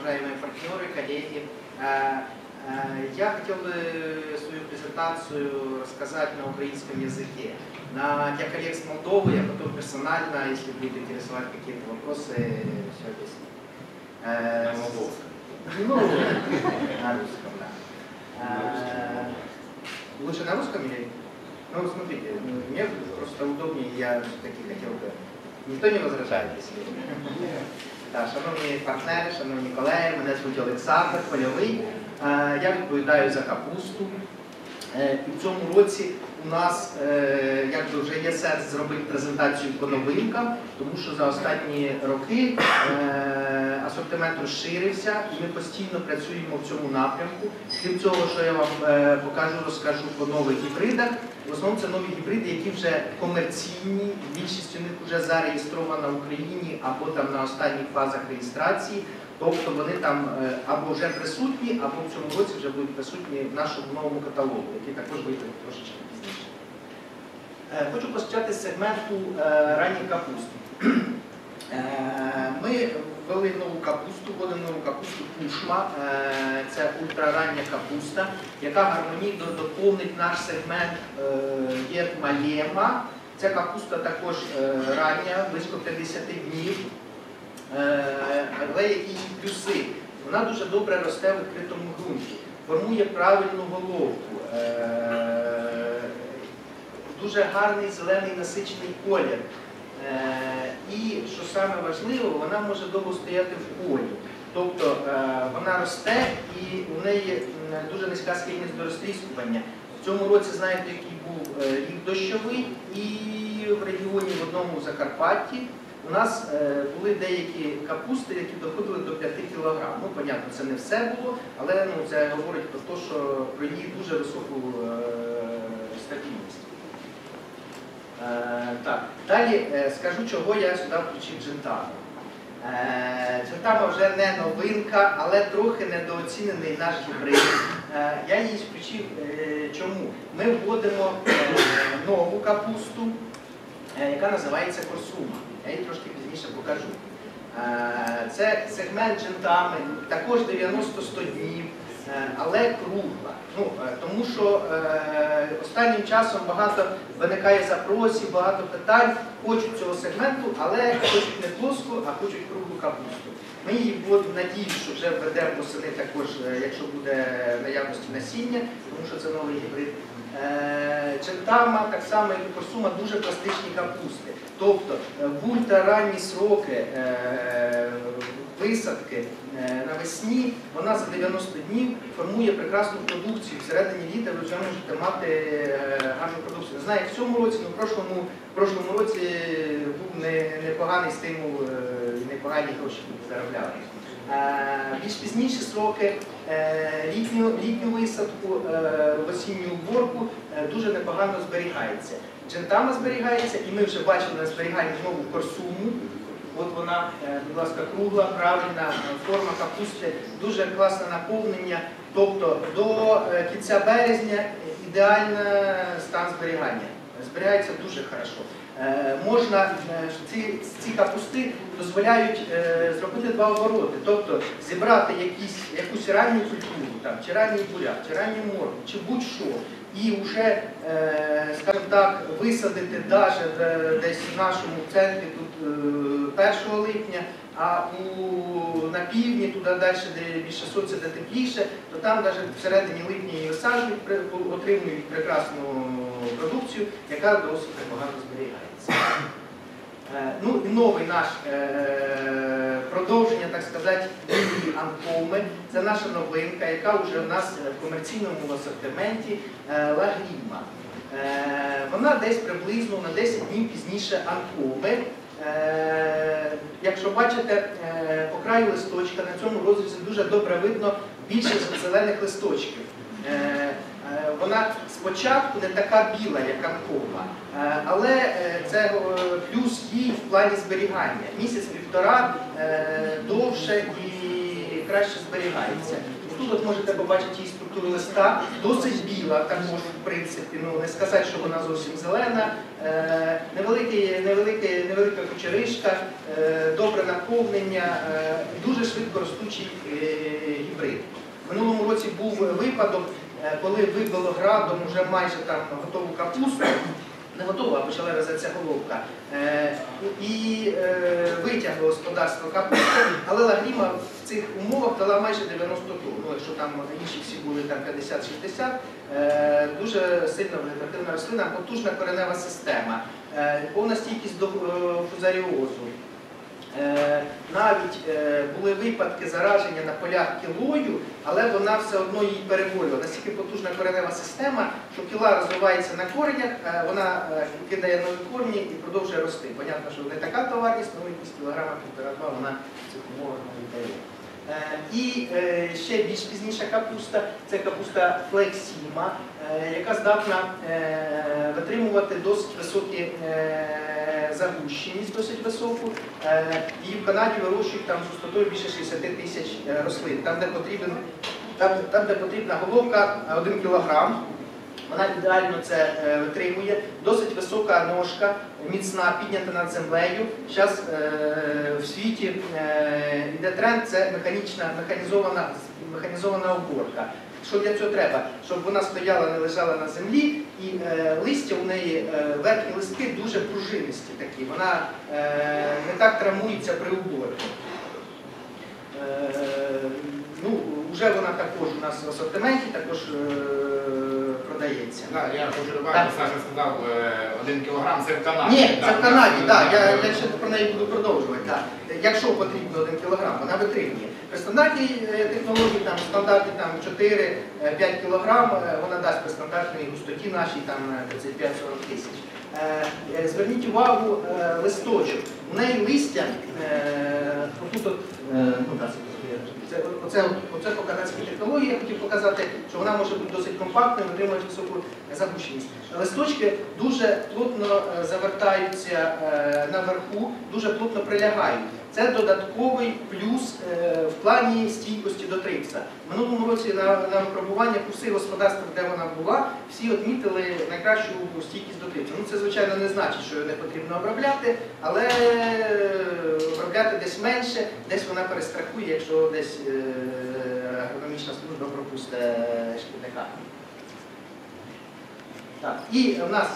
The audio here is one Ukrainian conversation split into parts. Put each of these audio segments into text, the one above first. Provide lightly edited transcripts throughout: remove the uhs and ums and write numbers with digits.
уважаемые партнеры, коллеги. Я хотел бы свою презентацию рассказать на украинском языке. Для коллег с Молдовы я потом персонально, если будет интересовать какие-то вопросы, все объясню. На молдовском. Ну, на русском, да. Лучше на русском или? Ну, смотрите, мне просто удобнее, я все-таки хотел бы. Ніхто не возражає, якщо? Шановні партнери, шановні колеги, мене звуть Олександр Польовий. Я відповідаю за капусту. І в цьому році у нас якби вже є сенс зробити презентацію по новинкам, тому що за останні роки асортимент розширився і ми постійно працюємо в цьому напрямку. Крім цього, що я вам покажу, розкажу по нових гібридах. В основному це нові гібриди, які вже комерційні, більшість у них вже зареєстрована в Україні або там на останніх фазах реєстрації. Тобто вони там або вже присутні, або в цьому році вже будуть присутні в нашому новому каталогу, який також вийде трошечки пізніше. Хочу почати з сегменту ранньої капусти. Ми ввели нову капусту, вводимо нову капусту Кушма. Це ультрарання капуста, яка гармонійно доповнить наш сегмент Малема. Ця капуста також рання, близько 50 днів. Але які плюси? Вона дуже добре росте в відкритому ґрунті, формує правильну головку, дуже гарний зелений насичений колір. І, що саме важливо, вона може довго стояти в полі. Тобто вона росте і у неї дуже низька схильність до розтріскування. В цьому році, знаєте, який був рік дощовий, і в регіоні в одному Закарпатті у нас були деякі капусти, які доходили до 5 кг. Ну, понятно, це не все було, але це говорить про те, що про її дуже високу стабільність. Так. Далі скажу, чого я сюди включив Джентаму. Джентама вже не новинка, але трохи недооцінений наш гібрид. Я її включив чому? Ми вводимо нову капусту, яка називається Корсума. Я її трошки пізніше покажу. Це сегмент Джентами, також 90-100 днів, але кругла. Тому що останнім часом багато виникає запросів, багато питань, хочуть цього сегменту, але хочуть не плоску, а хочуть круглу капусту. Ми її в надії, що вже введемо восени також, якщо буде наявності насіння, тому що це новий гібрид. Джентама, так само як і Корсума, дуже пластичні капусти. Тобто в ультраранні сроки висадки навесні вона за 90 днів формує прекрасну продукцію. Всередині літа ви вже можете мати гарну продукцію. Не знаю, як в цьому році, але в прошлому році був непоганий стимул і непогані гроші заробляли. Більш пізніші сроки, літню висадку, в осінню уборку дуже непогано зберігається. Джентама зберігається, і ми вже бачили на зберіганні знову Корсуму. От вона, будь ласка, кругла, правильна форма капусти, дуже класне наповнення. Тобто до кінця березня ідеальний стан зберігання. Зберігається дуже хорошо. Можна, ці капусти дозволяють зробити два обороти. Тобто зібрати якусь ранню культуру, чи ранній буряк, чи ранню моркву, чи будь-що. І вже, скажімо так, висадити навіть десь в нашому центрі тут 1 липня, а на півдні, туди далі, де більше сонця, де тепліше, то там навіть всередині липня її висаджують, отримують прекрасну продукцію, яка досить непогано зберігається. Ну і новий наш продовження, так сказати, лінії Анкоми. Це наша новинка, яка вже в нас в комерційному асортименті Лагріма. Вона десь приблизно на 10 днів пізніше Анкоми. Якщо бачите, по краю листочка на цьому розрізі дуже добре видно більшість зелених листочків. Вона спочатку не така біла, як Анкома, але це плюс їй в плані зберігання. Місяць-півтора довше і краще зберігається. Тут от можете побачити її структуру листа, досить біла, також, в принципі, не сказати, що вона зовсім зелена, невелика кучеришка, добре наповнення, дуже швидко ростучий гібрид. В минулому році був випадок, коли вибило градом вже майже там готову капусту, не готова, а почала різатися головка. І витягло господарство капусти, але лагріма в цих умовах дала майже 90 тонн. Ну, якщо там інші всі були там 50-60, дуже сильна вегетативна рослина, потужна коренева система, повна стійкість до фузаріозу. Навіть були випадки зараження на полях кілою, але вона все одно її переборювала. Настільки потужна коренева система, що кіла розвивається на коренях, вона кидає нові корні і продовжує рости. Понятно, що не така товарність, але якісь кілограма 1,5-2 вона в цих умовах не дає. І ще більш пізніша капуста – це капуста флексіма, яка здатна витримувати досить високі загущеність, досить високу. Її в Канаді вирощують там з густотою більше 60 тисяч рослин. Там, де потрібна головка 1 кілограм, вона ідеально це витримує. Досить висока ножка, міцна, піднята над землею. Зараз в світі йде тренд, це механізована уборка. Що для цього треба? Щоб вона стояла, не лежала на землі, і листя у неї, верхні листки дуже пружинисті такі. Вона не так травмується при уборці. Ну, вже вона також у нас в асортименті, також продається. Так, я хочу добавити, Саша сказав, 1 кілограм, це в Канаді. Ні, це в Канаді, так, я ще про неї буду продовжувати. Так. Якщо потрібно 1 кілограм, вона витримує. При стандартній технології, там, стандартні 4-5 кілограм, вона дасть при стандартній густоті нашій 35-40 тисяч. Зверніть увагу, листочок. У неї листя, оце по канадській технології, я хотів показати, що вона може бути досить компактною, витримує високу загущеність. Листочки дуже плотно завертаються наверху, дуже плотно прилягають. Це додатковий плюс в плані стійкості до трипса. В минулому році на випробування по всіх господарствах, де вона була, всі відмітили найкращу стійкість до трипса. Ну, це, звичайно, не значить, що не потрібно обробляти, але обробляти десь менше, десь вона перестрахує, якщо десь агрономічна служба пропустить шкідника. Так, і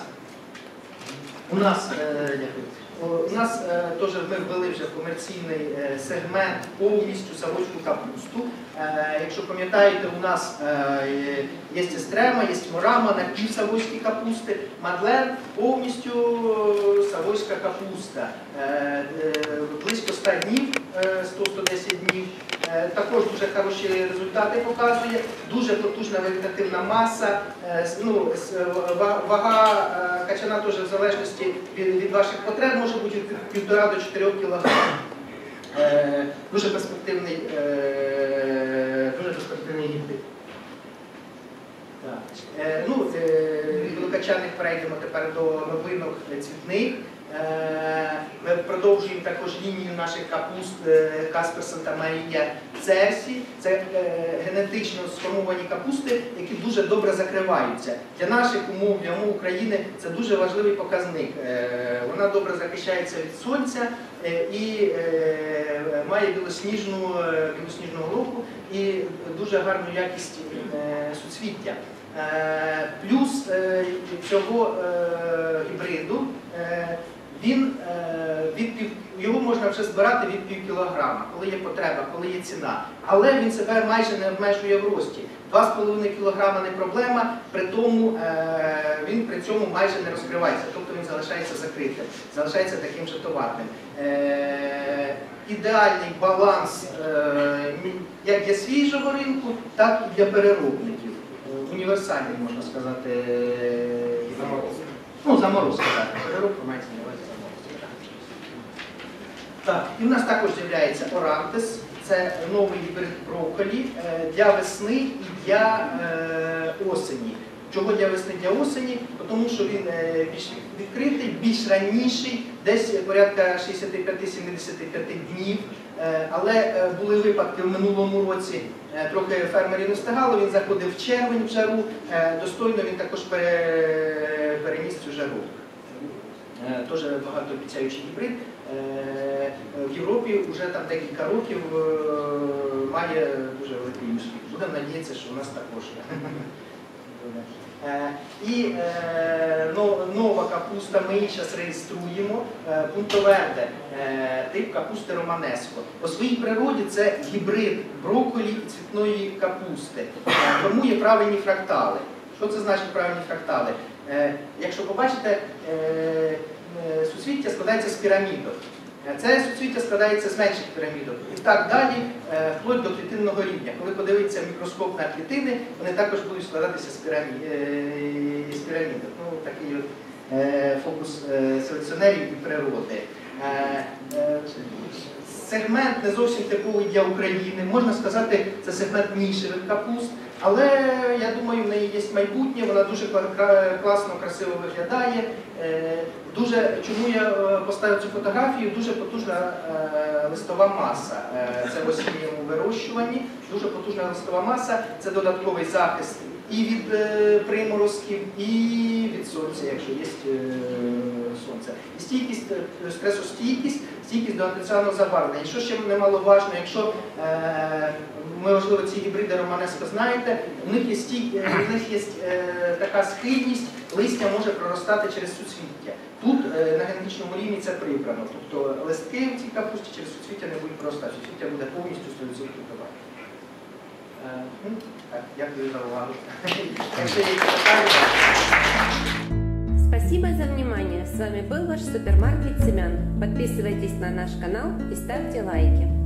у нас теж ми ввели вже комерційний сегмент повністю савойську капусту. Якщо пам'ятаєте, у нас є естрема, є морама, напівсавойські капусти, мадлен повністю савойська капуста. Близько 100 днів, 100-110 днів. Також дуже хороші результати показує, дуже потужна вегетативна маса, вага качана теж в залежності від ваших потреб може бути від 1,5 до 4 кг. Дуже перспективний гібрид. Від великачаних перейдемо тепер до новинок цвітних. Ми продовжуємо також лінію наших капуст Каспер Санта Марія Церсі. Це генетично сформовані капусти, які дуже добре закриваються. Для наших умов, для умов України це дуже важливий показник. Вона добре захищається від сонця і має білосніжну головку і дуже гарну якість суцвіття. Плюс цього гібриду його можна вже збирати від пів кілограма, коли є потреба, коли є ціна. Але він себе майже не обмежує в рості. 2,5 кілограма не проблема, при тому він при цьому майже не розкривається, тобто він залишається закритим, залишається таким же товарним. Ідеальний баланс як для свіжого ринку, так і для переробників. Універсальний, можна сказати, Заморозка. Ну, заморозка, так. Переробка мається на увазі заморозка. Так, і в нас також з'являється Орантес. Це новий гібрид брокколі для весни і для осені. Чого для весни, для осені? Тому що він більш відкритий, більш раніший, десь порядка 65-75 днів. Але були випадки в минулому році, трохи фермерів не встигало, він заходив в червень в жару, достойно він також переніс цю жару. теж багатообіцяючий гібрид. В Європі вже там декілька років має дуже великий успіх. Будемо надіятися, що у нас також. І нова капуста ми її зараз реєструємо. Пунтоверде, тип капусти романеско. По своїй природі це гібрид брокколі і цвітної капусти. Формує правильні фрактали. Що це значить правильні фрактали? Якщо побачите, суцвіття складається з пірамідок. Це суцвіття складається з менших пірамідок. І так далі, вплоть до клітинного рівня. Коли подивитися мікроскоп на клітини, вони також будуть складатися з пірамідок. Ну, такий от фокус селекціонерів і природи. Сегмент не зовсім типовий для України. Можна сказати, це сегмент нішевих капуст. Але я думаю, в неї є майбутнє, вона дуже класно, красиво виглядає. Чому я поставив цю фотографію? Дуже потужна листова маса. Це в осінньому вирощуванні. Дуже потужна листова маса, це додатковий захист і від приморозків, і від сонця, якщо є сонце. І стійкість, стресостійкість, стійкість до антиціанного забарвлення. І що ще немаловажно, якщо можливо, ці гібриди романеско знаєте, у них є така схильність, листя може проростати через суцвіття. Тут на генетичному рівні це прибрано. Тобто листки в цій капусті через суцвіття не будуть проростати. Суцвіття буде повністю 100% товарне. Дякую за увагу. Спасибо за внимание. С вами был ваш супермаркет семян. Подписывайтесь на наш канал и ставьте лайки.